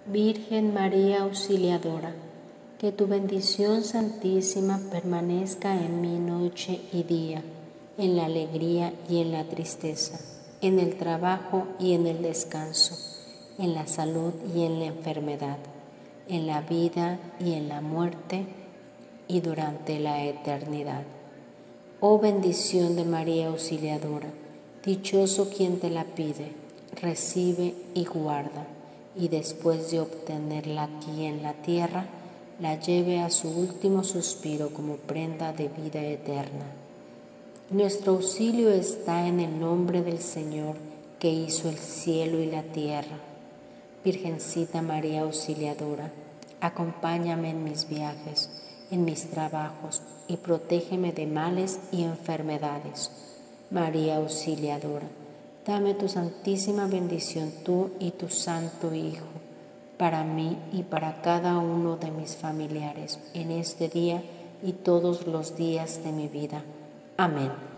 Virgen María Auxiliadora, que tu bendición santísima permanezca en mí noche y día, en la alegría y en la tristeza, en el trabajo y en el descanso, en la salud y en la enfermedad, en la vida y en la muerte y durante la eternidad. Oh bendición de María Auxiliadora, dichoso quien te la pide, recibe y guarda, y después de obtenerla aquí en la tierra, la lleve a su último suspiro como prenda de vida eterna. Nuestro auxilio está en el nombre del Señor que hizo el cielo y la tierra. Virgencita María Auxiliadora, acompáñame en mis viajes, en mis trabajos y protégeme de males y enfermedades. María Auxiliadora, dame tu santísima bendición tú y tu Santo Hijo, para mí y para cada uno de mis familiares en este día y todos los días de mi vida. Amén.